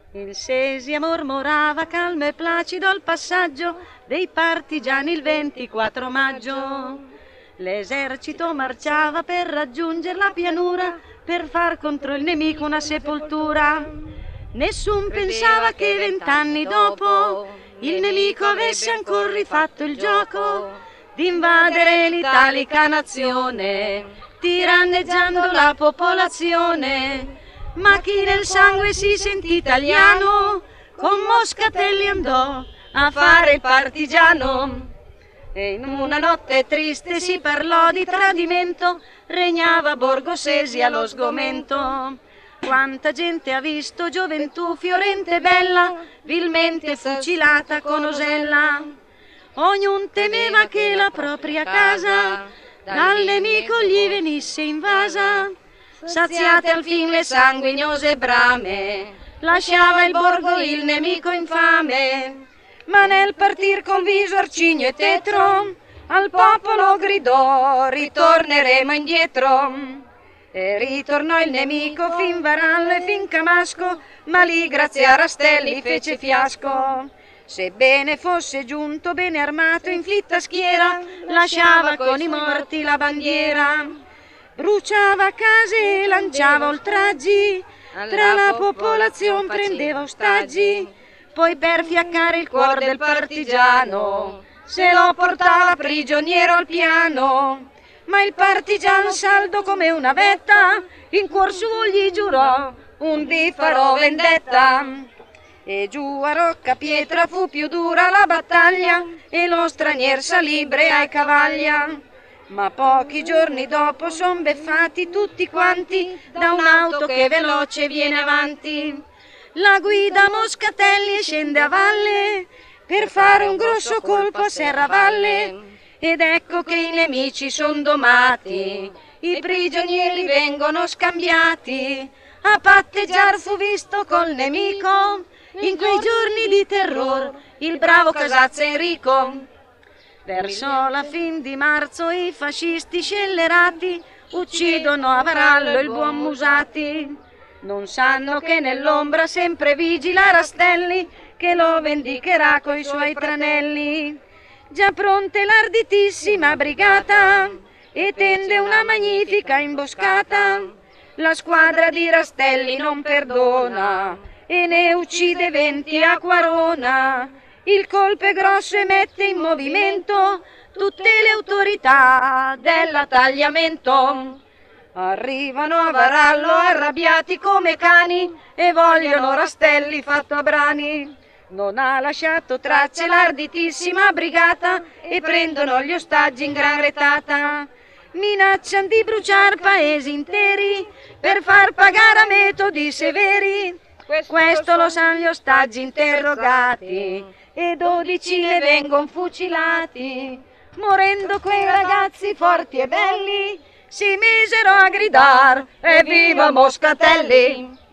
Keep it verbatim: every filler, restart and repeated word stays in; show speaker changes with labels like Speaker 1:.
Speaker 1: Il Sesia mormorava calmo e placido al passaggio dei partigiani il ventiquattro maggio. L'esercito marciava per raggiungere la pianura, per far contro il nemico una sepoltura. Nessun pensava che vent'anni dopo il nemico avesse ancora rifatto il gioco di invadere l'italica nazione, tiranneggiando la popolazione. Ma chi nel sangue si sentì italiano, con Moscatelli andò a fare il partigiano. E in una notte triste si parlò di tradimento, regnava a Borgo Sesia lo sgomento. Quanta gente ha visto gioventù fiorente e bella, vilmente fucilata con Osella. Ognun temeva che la propria casa dal nemico gli venisse invasa. Saziate al fin le sanguinose brame, lasciava il borgo il nemico infame. Ma nel partir con viso arcigno e tetro, al popolo gridò: ritorneremo indietro. E ritornò il nemico fin Varallo e fin Camasco, ma lì grazie a Rastelli fece fiasco. Sebbene fosse giunto bene armato in fitta schiera, lasciava con i morti la bandiera. Bruciava case e lanciava oltraggi, tra la popolazione prendeva ostaggi. Poi per fiaccare il cuore del partigiano, se lo portava prigioniero al piano. Ma il partigiano saldo come una vetta, in cuor suo gli giurò: un dì farò vendetta. E giù a Rocca Pietra fu più dura la battaglia, e lo stranier salì brea e cavaglia. Ma pochi giorni dopo son beffati tutti quanti da un'auto che veloce viene avanti. La guida Moscatelli scende a valle per fare un grosso colpo a Serravalle. Ed ecco che i nemici son domati, i prigionieri vengono scambiati. A patteggiar fu visto col nemico, in quei giorni di terror, il bravo Casazza Enrico. Verso la fin di marzo i fascisti scellerati uccidono a Varallo il buon Musati. Non sanno che nell'ombra sempre vigila Rastelli, che lo vendicherà coi suoi tranelli. Già pronte l'arditissima brigata e tende una magnifica imboscata. La squadra di Rastelli non perdona e ne uccide venti a Quarona. Il colpo è grosso e mette in movimento tutte le autorità dell'attagliamento. Arrivano a Varallo arrabbiati come cani e vogliono Rastelli fatto a brani. Non ha lasciato tracce l'arditissima brigata e prendono gli ostaggi in gran retata. Minacciano di bruciar paesi interi per far pagare a metodi severi. Questo lo sanno gli ostaggi interrogati e dodici ne vengono fucilati. Morendo quei ragazzi forti e belli si misero a gridar: evviva Moscatelli!